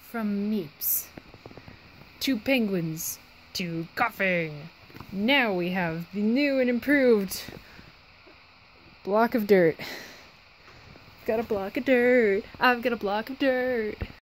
From meeps to penguins to coughing. Now we have the new and improved block of dirt. Got a block of dirt. I've got a block of dirt.